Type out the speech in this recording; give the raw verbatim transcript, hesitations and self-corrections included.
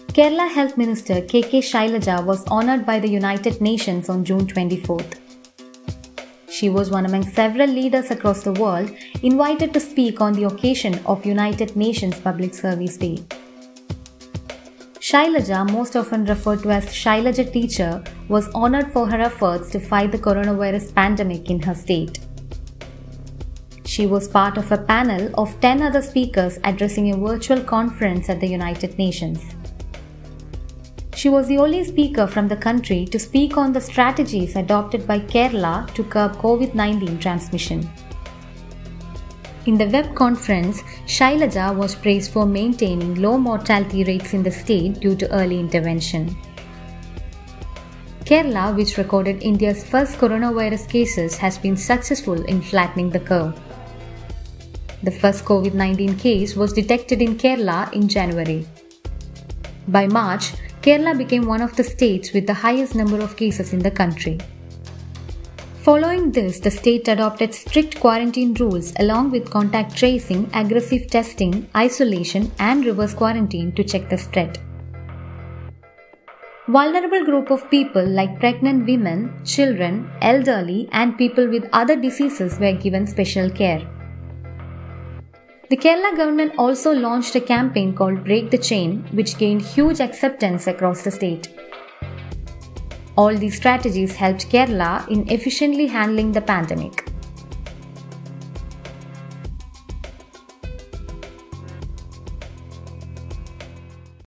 Kerala Health Minister K K Shailaja was honoured by the United Nations on June twenty-fourth. She was one among several leaders across the world invited to speak on the occasion of United Nations Public Service Day. Shailaja, most often referred to as Shailaja Teacher, was honoured for her efforts to fight the coronavirus pandemic in her state. She was part of a panel of ten other speakers addressing a virtual conference at the United Nations. She was the only speaker from the country to speak on the strategies adopted by Kerala to curb COVID nineteen transmission. In the web conference, Shailaja was praised for maintaining low mortality rates in the state due to early intervention. Kerala, which recorded India's first coronavirus cases, has been successful in flattening the curve. The first COVID nineteen case was detected in Kerala in January. By March, Kerala became one of the states with the highest number of cases in the country. Following this, the state adopted strict quarantine rules along with contact tracing, aggressive testing, isolation, and reverse quarantine to check the spread. Vulnerable group of people like pregnant women, children, elderly, and people with other diseases were given special care. The Kerala government also launched a campaign called Break the Chain, which gained huge acceptance across the state. All these strategies helped Kerala in efficiently handling the pandemic.